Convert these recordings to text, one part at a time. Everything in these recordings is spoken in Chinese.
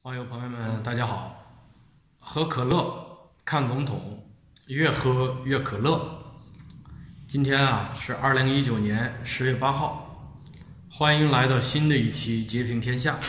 网友朋友们，大家好！喝可乐看总统，越喝越可乐。今天是2019年10月8号，欢迎来到新的一期截屏天下。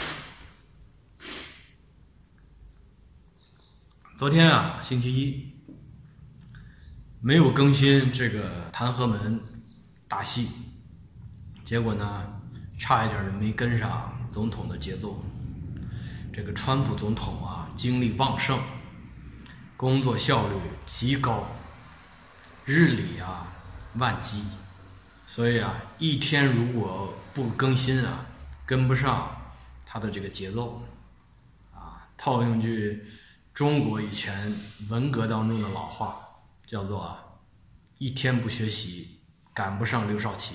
昨天星期一没有更新这个弹劾门大戏，结果差一点就没跟上总统的节奏。这个川普总统精力旺盛，工作效率极高，日理万机，所以一天如果不更新跟不上他的这个节奏套用句中国以前文革当中的老话，叫做一天不学习赶不上刘少奇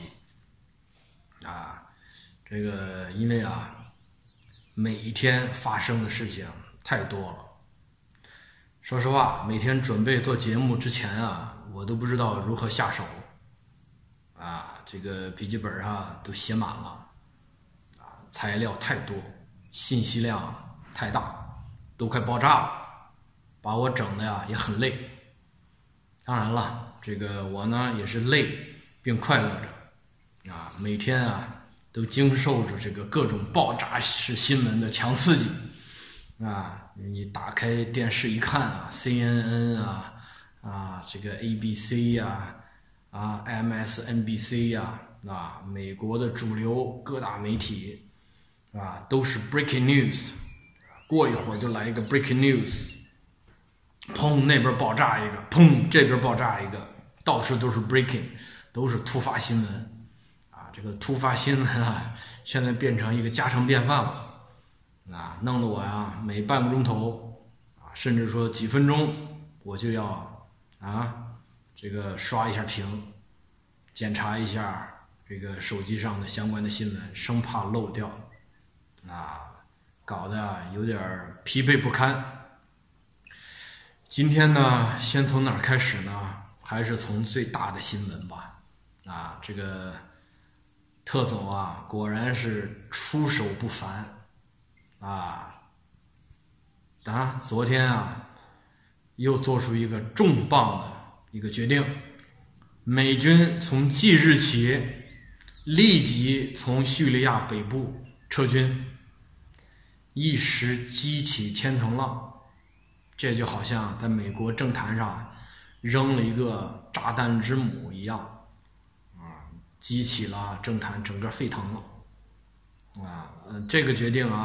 这个因为每一天发生的事情太多了。说实话，每天准备做节目之前我都不知道如何下手这个笔记本都写满了材料太多，信息量太大，都快爆炸了，把我整的也很累。当然了，这个我也是累并快乐着每天都经受着这个各种爆炸式新闻的强刺激你打开电视一看CNN 这个 ABC MSNBC 美国的主流各大媒体都是 breaking news， 过一会儿就来一个 breaking news， 砰那边爆炸一个，砰这边爆炸一个，到处都是 breaking， 都是突发新闻这个突发新闻现在变成一个家常便饭了弄得我每半个钟头甚至说几分钟我就要这个刷一下屏，检查一下这个手机上的相关的新闻，生怕漏掉搞得有点疲惫不堪。今天先从哪儿开始呢？还是从最大的新闻吧这个特总果然是出手不凡昨天又做出一个重磅的一个决定，美军从即日起立即从叙利亚北部撤军，一时激起千层浪。这就好像在美国政坛上扔了一个炸弹之母一样激起了政坛整个沸腾了这个决定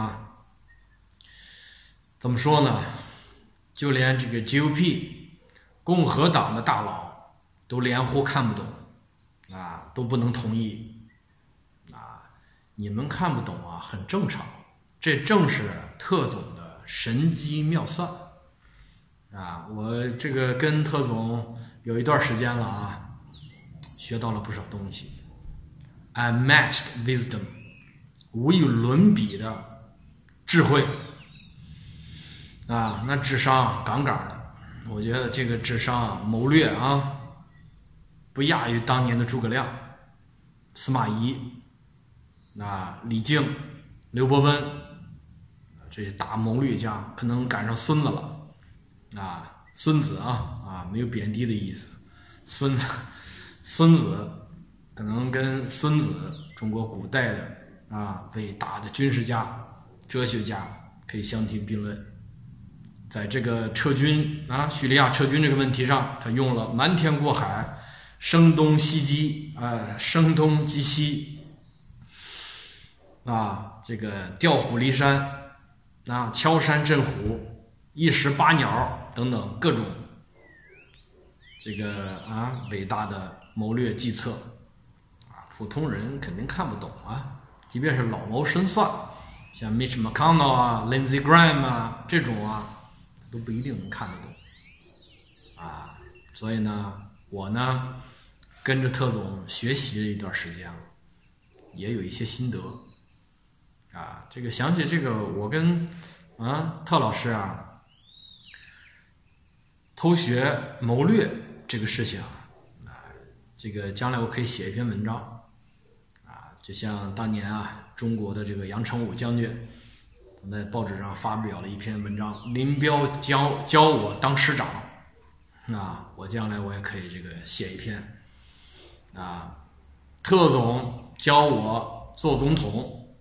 怎么说呢，就连这个 GOP 共和党的大佬都连呼看不懂都不能同意你们看不懂很正常，这正是特总的神机妙算我这个跟特总有一段时间了学到了不少东西。Unmatched wisdom， 无与伦比的智慧那智商杠杠的，我觉得这个智商谋略不亚于当年的诸葛亮、司马懿李靖、刘伯温这些大谋略家，可能赶上孙子了孙子没有贬低的意思，孙子可能跟孙子中国古代的伟大的军事家、哲学家可以相提并论。在这个撤军叙利亚撤军这个问题上，他用了瞒天过海、声东击西这个调虎离山敲山震虎、一石八鸟等等各种这个伟大的谋略计策普通人肯定看不懂即便是老谋深算，像 Mitch McConnell Lindsey Graham 这种都不一定能看得懂所以我跟着特总学习了一段时间了，也有一些心得这个想起这个我跟特老师偷学谋略这个事情这个将来我可以写一篇文章就像当年中国的这个杨成武将军在报纸上发表了一篇文章，林彪教我当师长，我将来我也可以这个写一篇，特总教我做总统，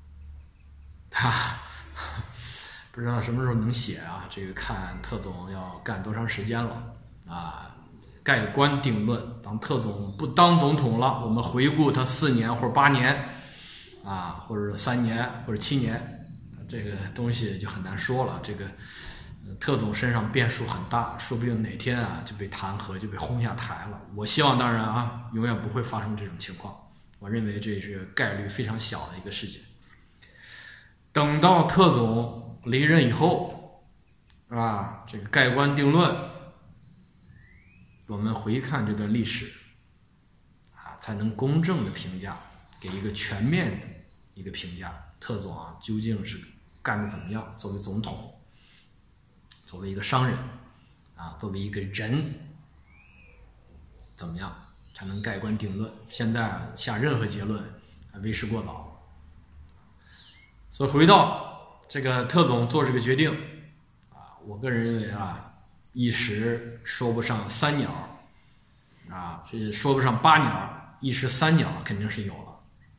不知道什么时候能写啊，这个看特总要干多长时间了盖棺定论，当特总不当总统了，我们回顾他4年或者8年或者3年或者7年，这个东西就很难说了。这个特总身上变数很大，说不定哪天就被弹劾，就被轰下台了。我希望当然永远不会发生这种情况，我认为这是概率非常小的一个事情。等到特总离任以后这个盖棺定论，我们回看这段历史才能公正的评价，给一个全面的一个评价，特总究竟是干得怎么样，作为总统，作为一个商人作为一个人怎么样才能盖棺定论。现在下任何结论为时过早。所以回到这个特总做这个决定我个人认为一时说不上3鸟这说不上8鸟，一时3鸟肯定是有了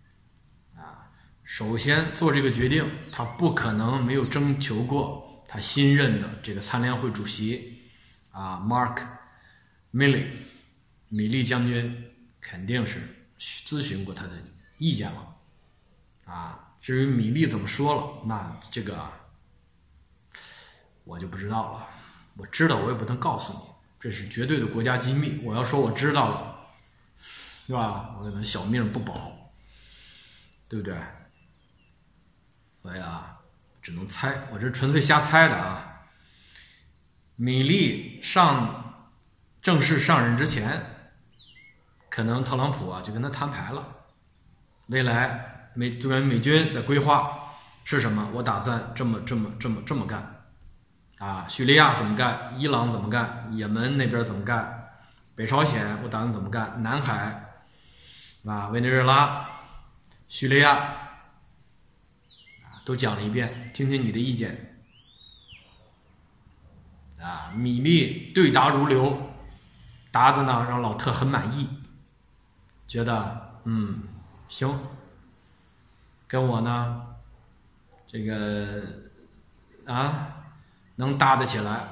首先做这个决定，他不可能没有征求过他新任的这个参联会主席Mark Milley 米利将军，肯定是咨询过他的意见了至于米利怎么说了，那这个我就不知道了。我知道我也不能告诉你，这是绝对的国家机密，我要说我知道了，对吧？我可能小命不保，对不对？所以只能猜，我这纯粹瞎猜的米利正式上任之前，可能特朗普就跟他摊牌了，未来美军的规划是什么？我打算这么干叙利亚怎么干，伊朗怎么干，也门那边怎么干，北朝鲜我打算怎么干，南海委内瑞拉、叙利亚都讲了一遍，听听你的意见米利对答如流，答的呢让老特很满意，觉得行，跟我呢这个能搭得起来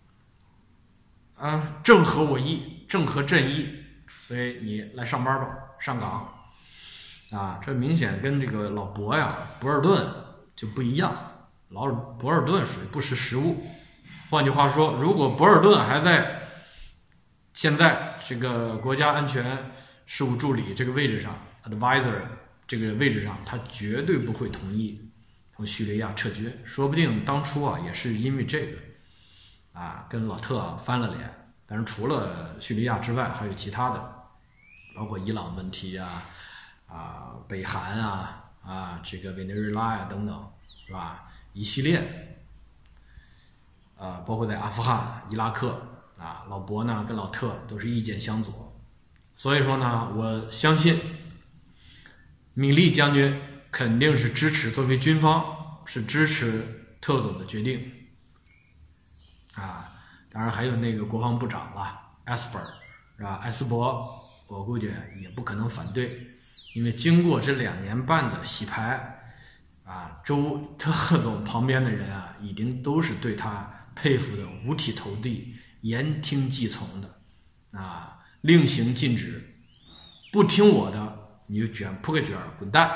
正合我意，正合朕意，所以你来上班吧，上岗这明显跟这个老博尔顿就不一样，博尔顿属于不识时务。换句话说，如果博尔顿还在现在这个国家安全事务助理这个位置上 advisor 这个位置上，他绝对不会同意从叙利亚撤军，说不定当初也是因为这个跟老特翻了脸。但是除了叙利亚之外，还有其他的，包括伊朗问题北韩这个委内瑞拉等等，是吧？一系列包括在阿富汗、伊拉克老博呢跟老特都是意见相左，所以说呢，我相信米利将军肯定是支持，作为军方是支持特总的决定当然还有那个国防部长Esper 是吧？埃斯珀，我估计也不可能反对，因为经过这2年半的洗牌周特总旁边的人已经都是对他佩服的五体投地，言听计从的令行禁止，不听我的你就扑个卷滚蛋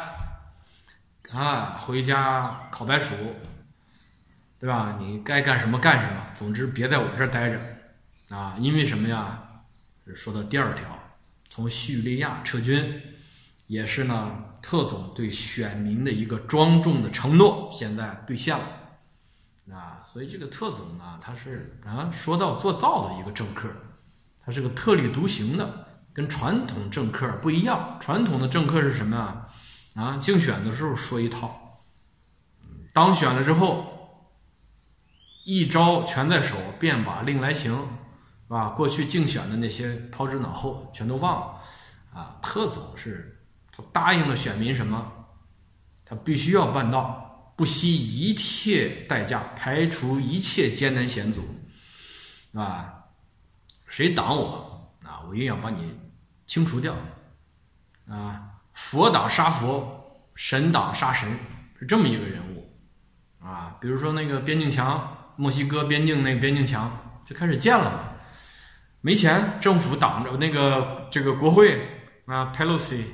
回家烤白薯，对吧？你该干什么干什么，总之别在我这儿待着因为什么呀？说到第2条，从叙利亚撤军也是呢特总对选民的一个庄重的承诺，现在兑现了所以这个特总呢，他是说到做到的一个政客，他是个特立独行的，跟传统政客不一样。传统的政客是什么竞选的时候说一套，当选了之后一招全在手，便把令来行，是吧？过去竞选的那些抛之脑后，全都忘了特总是他答应了选民什么，他必须要办到， 不惜一切代价，排除一切艰难险阻，啊，谁挡我啊，我一定要把你清除掉，啊，佛挡杀佛，神挡杀神，是这么一个人物，啊，比如说那个边境墙，墨西哥边境那个边境墙就开始建了嘛，没钱，政府挡着那个这个国会啊，佩洛西，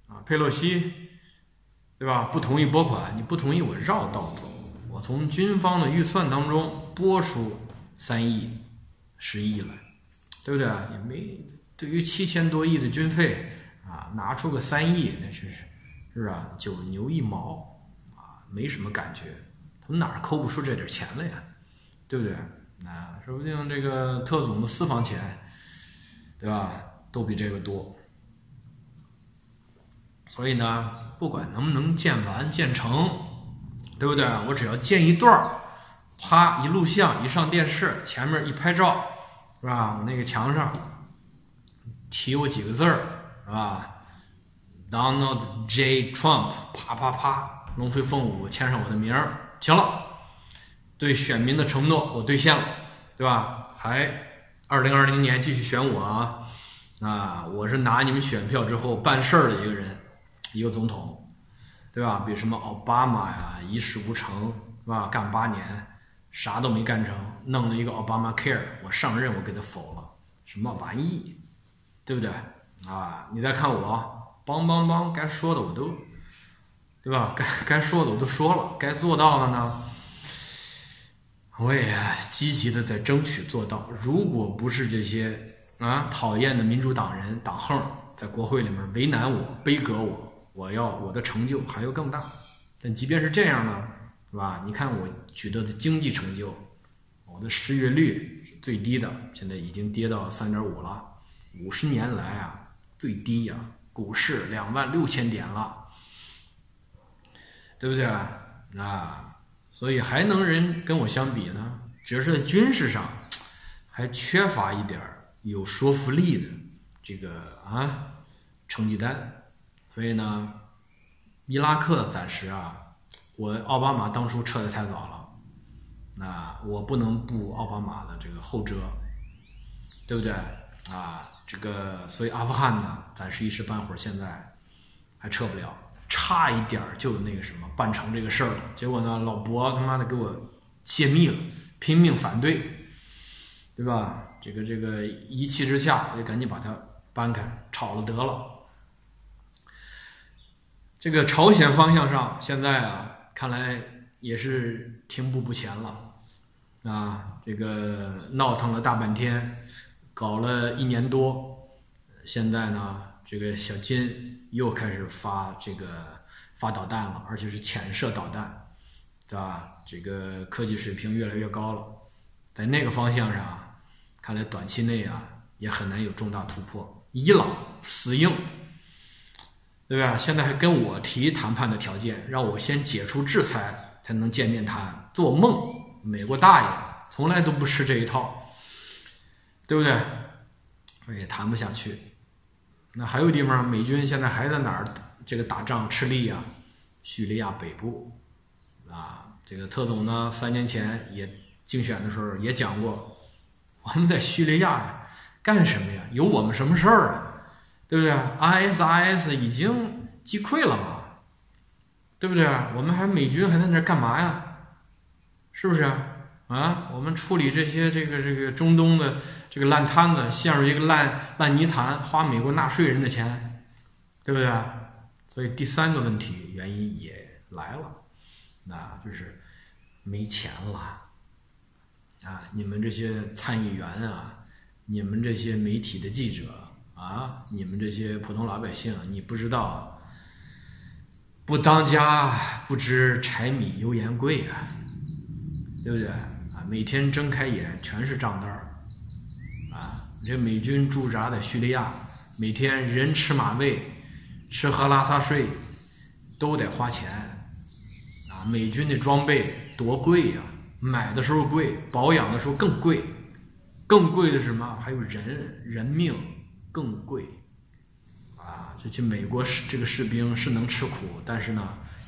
对吧？不同意拨款，你不同意我绕道走，我从军方的预算当中拨出3亿、10亿来，对不对？也没对于7000多亿的军费啊，拿出个3亿，那是不是9牛1毛啊？没什么感觉，他们哪儿抠不出这点钱来呀？对不对？啊，说不定这个特总的私房钱，对吧？都比这个多。所以呢，不管能不能建完建成，对不对？我只要建一段，啪一录像，一上电视，前面一拍照，是吧？我那个墙上提我几个字儿，是吧 ？Donald J. Trump， 啪啪啪，龙飞凤舞，签上我的名儿，行了，对选民的承诺我兑现了，对吧？还2020年继续选我啊！我是拿你们选票之后办事儿的一个人。一个总统，对吧？比什么奥巴马呀，一事无成，是吧？干8年，啥都没干成，弄了一个奥巴马 Care， 我上任我给他否了，什么玩意，对不对？啊，你再看我，梆，该说的我都，对吧？该说的我都说了，该做到的呢，我也积极的在争取做到。如果不是这些讨厌的民主党人党横在国会里面为难我、杯葛我的成就还要更大。但即便是这样呢，是吧？你看我取得的经济成就，我的失业率是最低的，现在已经跌到3.5了，50年来最低呀，股市26000点了，对不对所以还能人跟我相比呢？只是在军事上还缺乏一点有说服力的这个成绩单。所以呢，伊拉克暂时我奥巴马当初撤得太早了，我不能步奥巴马的这个后辙，对不对这个所以阿富汗呢，暂时一时半会儿现在还撤不了，差一点就那个什么办成这个事儿了。结果呢，老伯他妈的给我泄密了，拼命反对，对吧？这个一气之下，我就赶紧把它搬开，炒了得了。这个朝鲜方向上，现在看来也是停步不前了这个闹腾了大半天，搞了1年多，现在呢，这个小金又开始发导弹了，而且是潜射导弹，对吧？这个科技水平越来越高了，在那个方向上，看来短期内也很难有重大突破。伊朗死硬。对吧？现在还跟我提谈判的条件，让我先解除制裁才能见面谈，做梦！美国大爷从来都不吃这一套，对不对？我也谈不下去。那还有地方，美军现在还在哪儿这个打仗吃力叙利亚北部这个特总呢3年前也竞选的时候也讲过，我们在叙利亚干什么呀？有我们什么事儿对不对 ？ISIS 已经击溃了嘛，对不对？我们美军还在那干嘛呀？是不是我们处理这些这个中东的这个烂摊子，陷入一个烂泥潭，花美国纳税人的钱，对不对？所以第3个问题原因也来了，就是没钱了你们这些参议员你们这些媒体的记者你们这些普通老百姓，你不知道，不当家不知柴米油盐贵对不对每天睁开眼全是账单这美军驻扎在叙利亚，每天人吃马喂，吃喝拉撒睡都得花钱美军的装备多贵买的时候贵，保养的时候更贵，更贵的是什么？还有人命更贵这些美国这个士兵是能吃苦，但是呢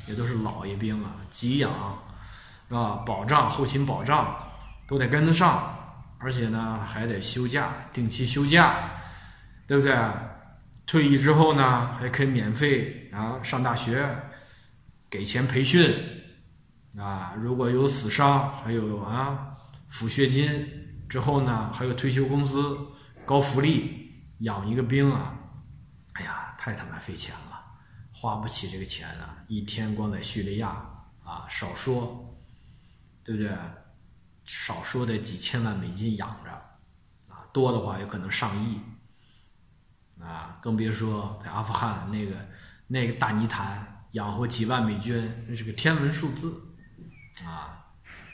也都是老爷兵啊，给养是吧？保障后勤保障都得跟得上，而且呢还得休假，定期休假，对不对？退役之后呢还可以免费啊上大学，给钱培训啊，如果有死伤还有抚恤金，之后呢还有退休工资，高福利，养一个兵啊，哎呀太他妈费钱了，花不起这个钱啊，一天光在叙利亚啊少说，对不对？少说得几千万美金养着啊，多的话有可能上亿啊，更别说在阿富汗那个大泥潭养活几万美军，那是个天文数字啊。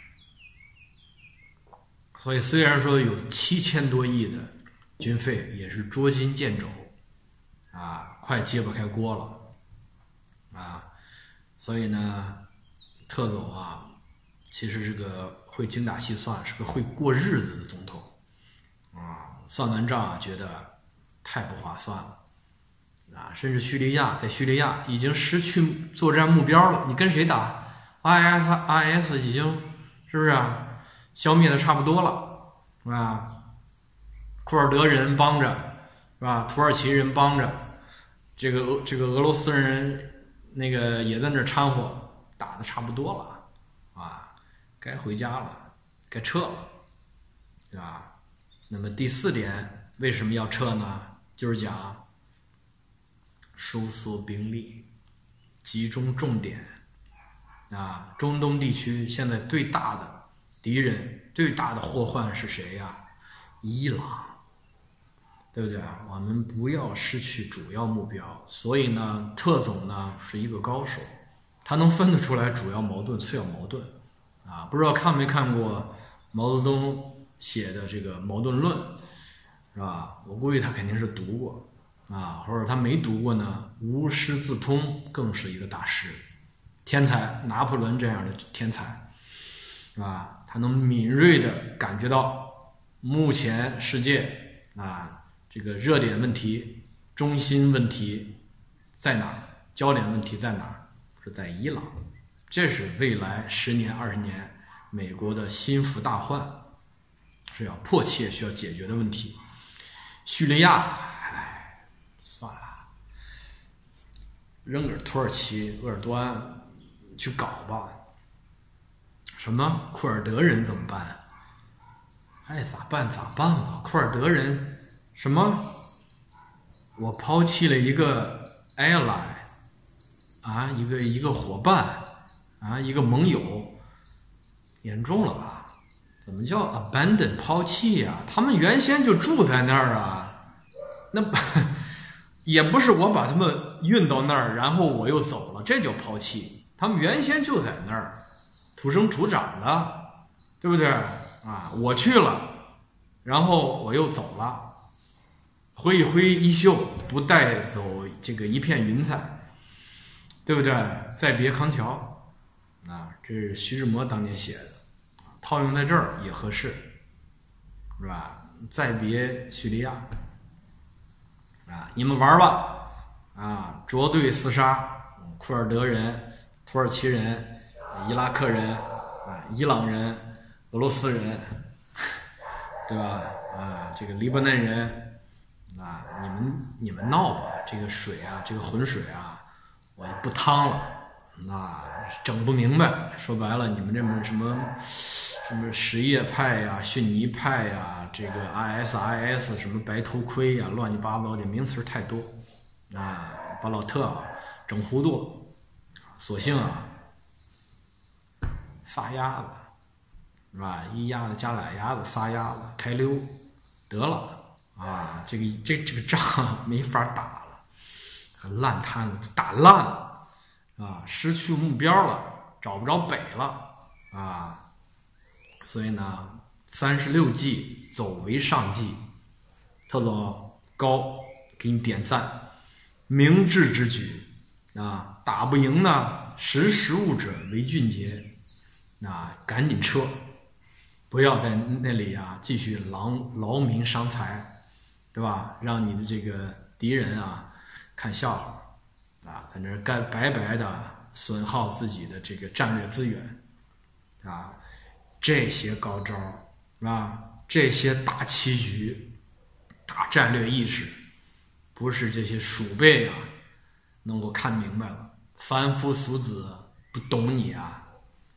所以虽然说有7000多亿的军费，也是捉襟见肘啊，快揭不开锅了啊。所以呢，特总啊，其实是个会精打细算，是个会过日子的总统啊。算完账啊，觉得太不划算了啊。甚至在叙利亚已经失去作战目标了，你跟谁打 ？IS 已经是不是消灭的差不多了，是吧？库尔德人帮着，是吧？土耳其人帮着，这个俄罗斯人那个也在那掺和，打的差不多了啊，该回家了，该撤了，对吧？那么第4点为什么要撤呢？就是讲收缩兵力，集中重点啊。中东地区现在最大的敌人、最大的祸患是谁呀？伊朗，对不对？我们不要失去主要目标。所以呢，特总呢是一个高手，他能分得出来主要矛盾、次要矛盾啊。不知道看没看过毛泽东写的这个《矛盾论》，是吧？我估计他肯定是读过啊，或者他没读过呢，无师自通更是一个大师，天才，拿破仑这样的天才，是吧？他能敏锐的感觉到目前世界啊这个热点问题、中心问题在哪儿，焦点问题在哪儿？是在伊朗，这是未来10年、20年美国的心腹大患，是要迫切需要解决的问题。叙利亚，算了，扔给土耳其、鄂尔多安去搞吧。什么库尔德人怎么办？爱咋办咋办吧。库尔德人什么？我抛弃了一个 ally 啊，一个伙伴啊，一个盟友，严重了吧？怎么叫 abandon 抛弃呀？他们原先就住在那儿啊，那也不是我把他们运到那儿，然后我又走了，这叫抛弃。他们原先就在那儿，土生土长的，对不对啊？我去了，然后我又走了，挥一挥衣袖，不带走这个一片云彩，对不对？再别康桥啊，这是徐志摩当年写的，套用在这儿也合适，是吧？再别叙利亚啊，你们玩吧啊，捉对厮杀，库尔德人、土耳其人、伊拉克人啊、伊朗人、俄罗斯人，对吧？啊，这个黎巴嫩人啊，你们闹吧，这个水啊，这个浑水啊，我就不趟了，那整不明白。说白了，你们这么什么什叶派呀、逊尼派呀，这个 IS 什么白头盔呀，乱七八糟的名词太多啊，把老特整糊涂了。索性啊，撒丫子，是吧？一鸭子加俩鸭子，撒丫子开溜得了啊！这个仗没法打了，烂摊子打烂了啊，失去目标了，找不着北了啊！所以呢，36计走为上计，特总高给你点赞，明智之举啊！打不赢呢，识时务者为俊杰啊！赶紧撤，不要在那里啊继续劳民伤财，对吧？让你的这个敌人啊看笑话啊，在那白白的损耗自己的这个战略资源啊，这些高招啊，这些大棋局、大战略意识，不是这些鼠辈啊能够看明白了。凡夫俗子不懂你啊，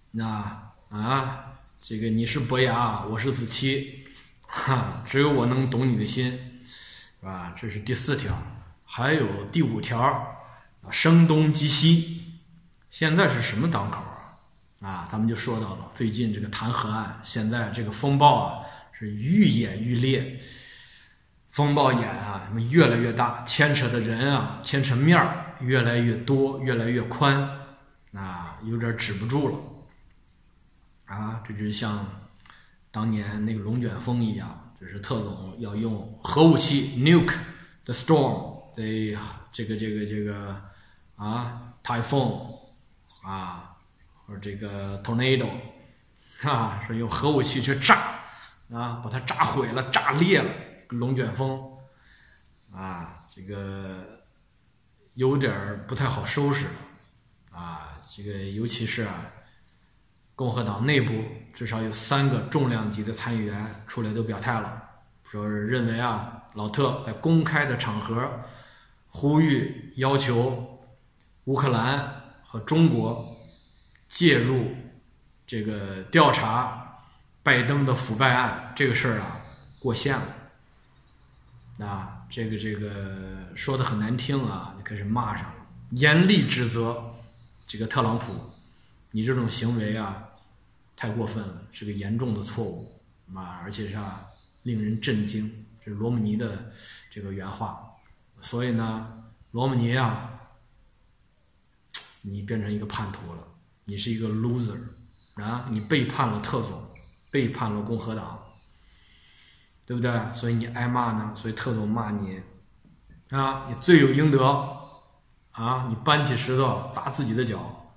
这个你是伯牙，我是子期，只有我能懂你的心，是吧？这是第4条，还有第5条，声东击西。现在是什么当口啊？咱们就说到了最近这个弹劾案，现在这个风暴啊是愈演愈烈，风暴眼啊越来越大，牵扯的人啊，牵扯面儿越来越多，越来越宽啊，有点止不住了啊！这就像当年那个龙卷风一样，就是特总要用核武器 nuke the storm， 这个typhoon 啊，或者这个 tornado 啊，是用核武器去炸啊，把它炸毁了，炸裂了，龙卷风啊，这个有点不太好收拾啊，这个尤其是共和党内部至少有3个重量级的参议员出来都表态了，说是认为老特在公开的场合呼吁要求乌克兰和中国介入这个调查拜登的腐败案，这个事儿过线了。这个说的很难听就开始骂上了，严厉指责这个特朗普，你这种行为太过分了，是个严重的错误而且是令人震惊，这是罗姆尼的这个原话。所以呢，罗姆尼你变成一个叛徒了，你是一个 loser 你背叛了特总，背叛了共和党，对不对？所以你挨骂呢，所以特总骂你你罪有应得你搬起石头砸自己的脚，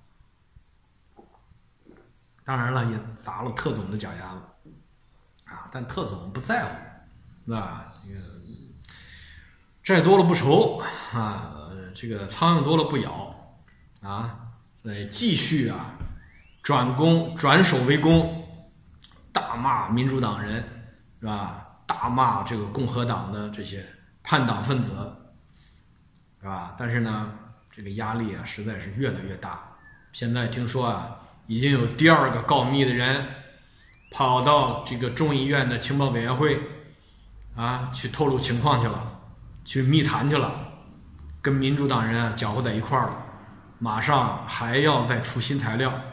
当然了，也砸了特总的脚丫子但特总不在乎，债多了不愁这个苍蝇多了不咬所以继续转守为攻，大骂民主党人是吧？大骂这个共和党的这些叛党分子是吧？但是呢，这个压力实在是越来越大。现在听说已经有第2个告密的人跑到这个众议院的情报委员会去透露情况去了，去密谈去了，跟民主党人搅和在一块儿了，马上还要再出新材料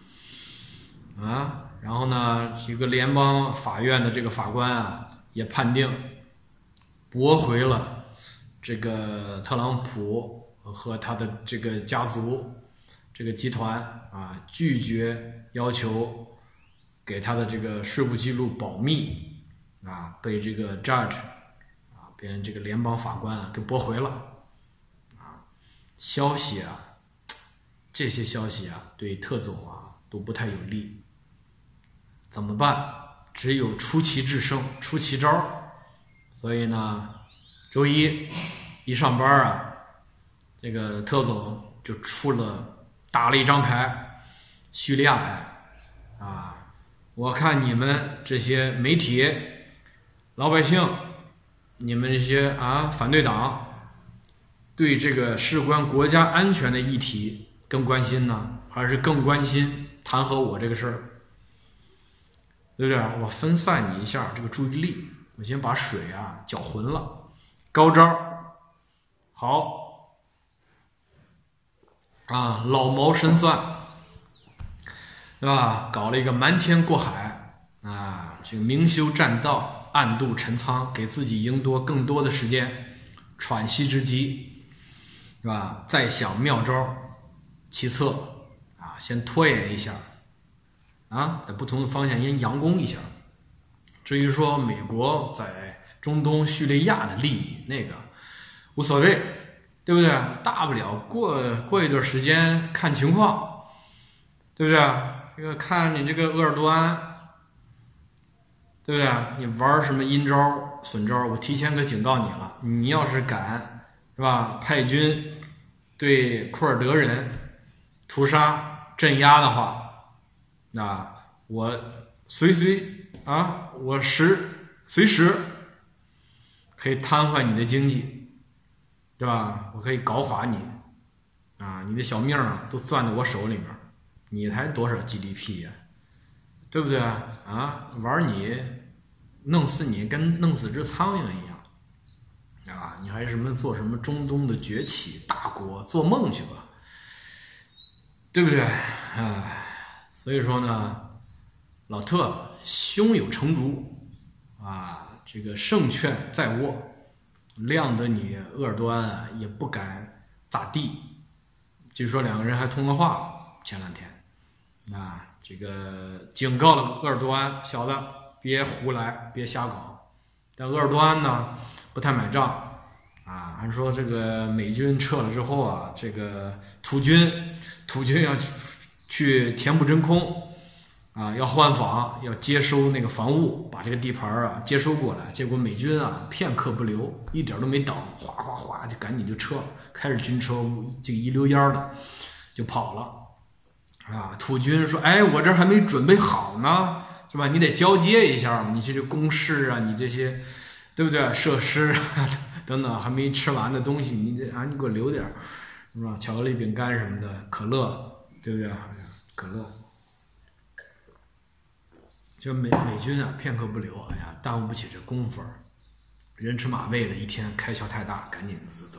然后呢，这个联邦法院的这个法官也判定驳回了这个特朗普和他的这个家族这个集团拒绝要求给他的这个税务记录保密被这个 judge 被人这个联邦法官给驳回了消息这些消息对特总都不太有利，怎么办？只有出奇制胜，出奇招。所以呢，周一上班这个特总就打了一张牌，叙利亚牌我看你们这些媒体、老百姓，你们这些反对党对这个事关国家安全的议题更关心呢，还是更关心弹劾我这个事儿？对不对？我分散你一下这个注意力，我先把水搅浑了。高招好老谋深算，对吧？搞了一个瞒天过海这个明修栈道，暗度陈仓，给自己赢得更多的时间喘息之机，是吧？再想妙招其策先拖延一下在不同的方向先佯攻一下。至于说美国在中东叙利亚的利益，那个无所谓，对不对？大不了过一段时间看情况，对不对？这个看你这个鄂尔多安，对不对？你玩什么阴招损招，我提前可警告你了，你要是敢是吧派军对库尔德人屠杀镇压的话，那我随时可以瘫痪你的经济，对吧？我可以搞垮你啊，你的小命啊都攥在我手里面，你才多少 GDP 呀，对不对啊？玩你，弄死你跟弄死只苍蝇一样啊！你还做什么中东的崛起大国，做梦去吧，对不对？所以说呢，老特胸有成竹啊，这个胜券在握，谅得你鄂尔多安也不敢咋地。据说两个人还通了话，前两天啊，这个警告了鄂尔多安，小子别胡来，别瞎搞。但鄂尔多安呢不太买账啊，按说这个美军撤了之后啊，这个土军要去填补真空啊，要换防，要接收那个防务，把这个地盘啊接收过来。结果美军啊片刻不留，一点都没等，哗哗哗就赶紧就撤，开着军车这个一溜烟的就跑了啊。土军说：“哎，我这还没准备好呢，是吧？你得交接一下嘛，你这些工事啊，你这些对不对？设施啊等等还没吃完的东西，你给我留点，是吧？巧克力饼干什么的，可乐，对不对？可乐。”就美军啊，片刻不留，哎呀，耽误不起这功夫，人吃马喂的，一天开销太大，赶紧走。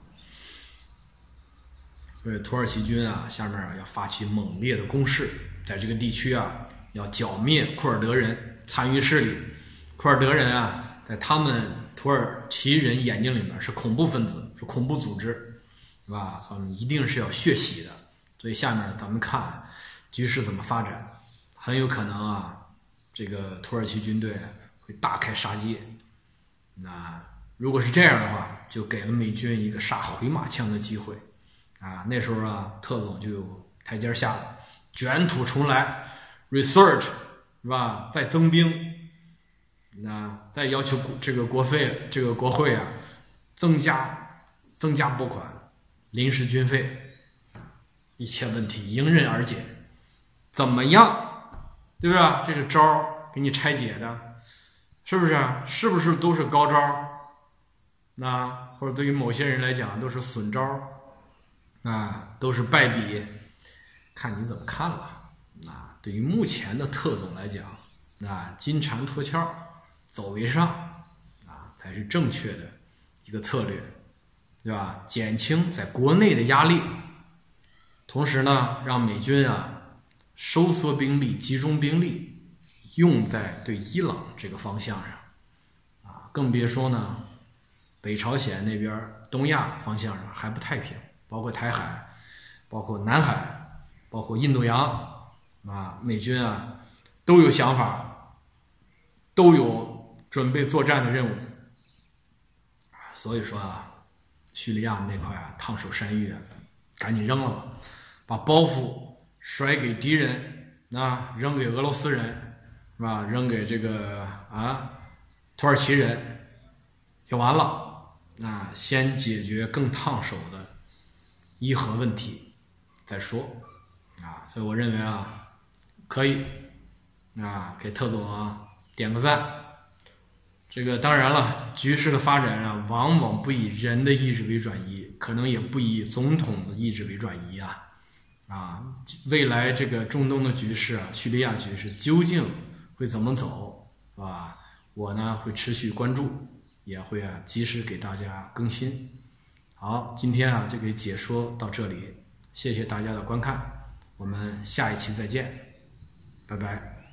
所以土耳其军啊，下面啊要发起猛烈的攻势，在这个地区啊，要剿灭库尔德人残余势力。库尔德人啊，在他们土耳其人眼睛里面是恐怖分子，是恐怖组织，是吧？他们一定是要血洗的。所以下面咱们看局势怎么发展，很有可能啊。这个土耳其军队会大开杀戒，那如果是这样的话，就给了美军一个杀回马枪的机会啊！那时候啊，特总就有台阶下了，卷土重来 ，research 是吧？再增兵，那再要求这个国会啊，增加拨款，临时军费，一切问题迎刃而解，怎么样？对不对？这个招给你拆解的，是不是？是不是都是高招？那或者对于某些人来讲都是损招啊，都是败笔，看你怎么看了。啊，对于目前的特总来讲，啊，金蝉脱壳，走为上啊，才是正确的一个策略，对吧？减轻在国内的压力，同时呢，让美军啊。收缩兵力，集中兵力，用在对伊朗这个方向上，啊，更别说呢，北朝鲜那边东亚方向上还不太平，包括台海，包括南海，包括印度洋，啊，美军啊都有想法，都有准备作战的任务，所以说啊，叙利亚那块啊烫手山芋啊，赶紧扔了吧，把包袱。甩给敌人啊，扔给俄罗斯人是吧？扔给这个土耳其人就完了啊！先解决更烫手的伊核问题再说啊！所以我认为啊，可以啊，给特总啊点个赞。这个当然了，局势的发展啊，往往不以人的意志为转移，可能也不以总统的意志为转移啊。未来这个中东的局势啊，叙利亚局势究竟会怎么走，是吧？我呢会持续关注，也会及时给大家更新。好，今天就给解说到这里，谢谢大家的观看，我们下一期再见，拜拜。